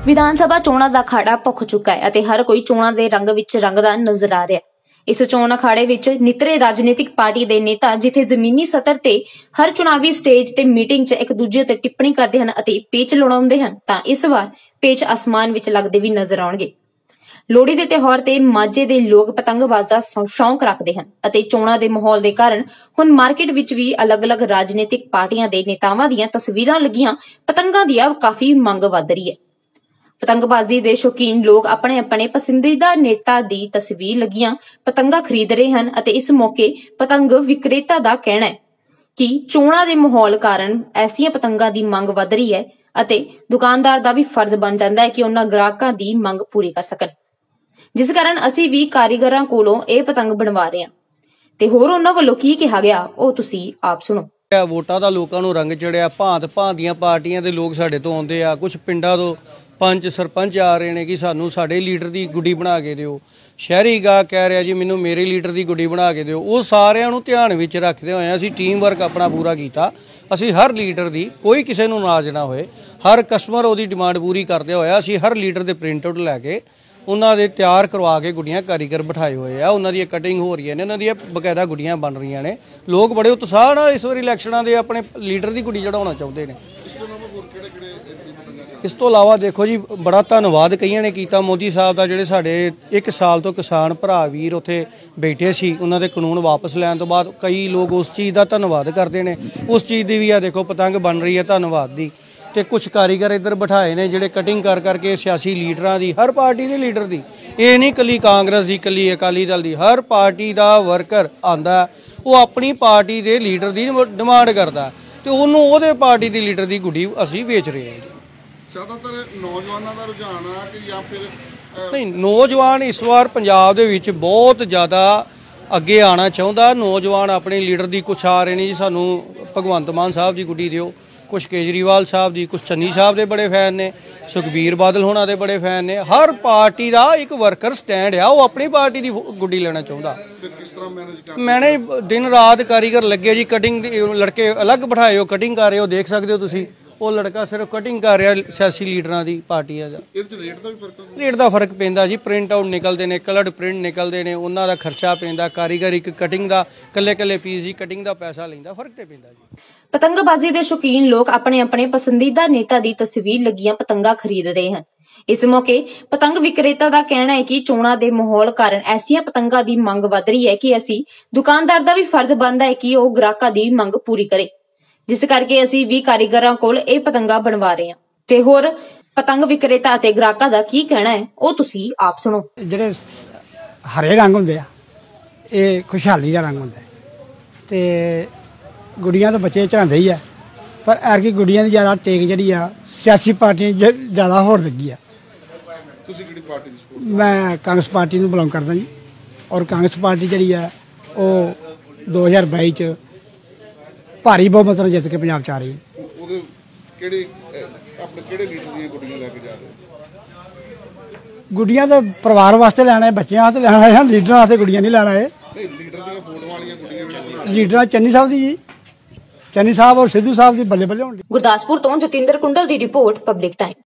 विधान सभा चोणां दा अखाड़ा भुख चुका है हर कोई चोणां दे रंग विच रंगदा नजर आ रहा है। इस चोण अखाड़े विच नितरे राजनीतिक पार्टी दे नेता जिथे जमीनी सतर ते हर चुनावी स्टेज ते मीटिंग च एक दूजे ते टिप्पणी करते हैं अते पेच लड़ाउंदे हन तां इस वार पेच आसमान विच लगदे भी नजर आउणगे। लोहड़ी दे त्योहार ते माझे दे लोग पतंगबाज दा शौक रखते हैं अते चोणां दे माहौल दे कारण हुण मार्केट विच भी अलग-अलग राजनीतिक पार्टियां दे नेतावां दीयां तस्वीरां लगियां पतंगां दी काफी मंग वध रही है। पतंगबाजी दे शौकीन लोग अपने अपने पसंदीदा नेता दी तस्वीर लगियां पतंगा खरीद रहे हैं अते इस मौके पतंग विक्रेता दा कहना है कि चोणां दे माहौल कारण ऐसियां पतंगां दी मंग वध रही है अते दुकानदार दा भी फर्ज बन जांदा है कि उन्हां ग्राहकां दी मंग पूरी कर सकन, जिस कारण असीं भी कारीगरां कोलों इह पतंग बनवा रहे हां ते होर उन्हां वल्लों की कहा गया ओह तुसीं आप सुणो। वोटां दा लोकां नूं रंग चढ़िया, भांत भांत दीआं पार्टियां दे लोग साडे तों आउंदे आ, कुछ पिंडां तों पंच सरपंच आ रहे हैं कि सानू साडे लीडर की गुड्डी बना के दिओ, शहरी गा कह रहा जी मैनू मेरे लीडर की गुड्डी बना के दिओ। वो सारिਆਂ ਨੂੰ ध्यान विच रखते हुए असीं टीम वर्क अपना पूरा कीता। असीं हर लीडर की कोई किसी नूं नाराज़ ना होए, हर कस्टमर उहदी डिमांड पूरी करते हुए असीं हर लीडर के प्रिंट आउट लैके उन्होंने दे तैयार करवा के गुड्डियां कारीगर बिठाए हुए आ, उन्होंने दी कटिंग हो रही है, उन्होंने दी बकायदा गुड्डियां बन रही ने। लोग बड़े उत्साह नाल इस वारी इलैक्शनां दे अपने लीडर की गुड्डी चढ़ाउणा चाहुंदे ने। इस तो इलावा देखो जी बड़ा धन्नवाद कईयां ने कीता मोदी साहब का, जिहड़े साडे 1 साल तो किसान भरा वीर उत्थे बैठे सी, उन्हां दे कानून वापस लैण तो बाद कई लोग उस चीज़ का धन्नवाद करते हैं। उस चीज़ की भी आ देखो पतंग बन रही है धन्नवाद की। तो कुछ कारीगर इधर बिठाए ने जिहड़े कटिंग कर करके सियासी लीडरां दी, हर पार्टी के लीडर की, ये नहीं कली कांग्रेस की कली अकाली दल की, हर पार्टी का वर्कर आंदा वो अपनी पार्टी के लीडर की डिमांड करता तो उन्होंने उहदे पार्टी की लीडर की गुड्डी असीं बेच रहे हैं। ज़्यादातर नौजवानों का रुझान आ कि या फिर नहीं, नौजवान इस बार पंजाब दे विच बहुत ज़्यादा अगे आना चाहुंदा। नौजवान अपने लीडर की कुछ आ रहे हैं जी सानू भगवंत मान साहब की गुड्डी दिओ, कुछ केजरीवाल साहब की, कुछ चन्नी साहब के बड़े फैन ने, सुखबीर बादल होना दे बड़े फैन ने। हर पार्टी का एक वर्कर स्टैंड आ, वो अपनी पार्टी की गुड्डी लेना चाहुंदा। मैनेज दिन रात कारीगर लगे जी, कटिंग लड़के अलग बिठाए हो कटिंग कर रहे हो, देख सकते हो तुसीं। वो लड़का सिर्फ कटिंग कर रहा सियासी लीडर की पार्टी का। रेट का फर्क पैंदा जी, प्रिंट आउट निकलते हैं, कलर्ड प्रिंट निकलते हैं, उन्हों का खर्चा पैंदा, कारीगर एक कटिंग का कल्ले कल्ले पीस की कटिंग का पैसा लैंदा, फर्क तो पैंदा जी। पतंगबाजी के शौकीन लोग अपने अपने पसंदीदा नेता की तस्वीर लगियां पतंगा खरीद रहे हैं। इस मौके पतंग विक्रेता का कहना है कि चोणां दे माहौल कारण ऐसियां पतंगां दी मंग वध रही है कि असीं दुकानदार का भी फर्ज बनदा है कि वह ग्राहकां दी मंग पूरी करे, जिस करके असीं भी कारीगरां कोल इह पतंगा बनवा रहे हैं ते होर पतंग विक्रेता ते ग्राहकां दा की कहना है ओह तुसीं आप सुणो। जिहड़े हरे रंग हुंदे आ इह खुशहाली दा रंग हुंदा ते गुड्डियां तो बच्चे चढ़ांदे ही आ, पर ऐरकी गुड्डियां दी ज़्यादा टेक जिहड़ी आ सियासी पार्टियां ज़्यादा होड़ लगी आ। तुसीं किहड़ी पार्टी दी सपोर्ट? मैं कांग्रेस पार्टी नूं बिलोंग करदा जी, और कांग्रेस पार्टी जिहड़ी आ ओह 2022 च भारी बहुमत नाल जित के पंजाब च आ रही है। ਉਹਦੇ ਕਿਹੜੇ ਆਪਣੇ ਕਿਹੜੇ ਲੀਡਰ ਦੀਆਂ ਗੁੱਡੀਆਂ ਲੈ ਕੇ ਜਾ ਰਹੇ ਹੋ? गुड्डियां तो परिवार वास्ते लैना है, बच्चों वास्ते लैना है, लीडर वास्ते गुड्डियां नहीं लैना है। ਨਹੀਂ ਲੀਡਰ ਦੀਆਂ ਫੋਟੋਆਂ ਵਾਲੀਆਂ ਗੁੱਡੀਆਂ ਵੀ ਬਣਾ लीडर चन्नी साहब की जी, चन्नी साहब और सिद्धू साहब की बल्ले बल्ले होंगे। गुरदासपुर तो जतिंदर कुंडल की रिपोर्ट, पब्लिक टाइम।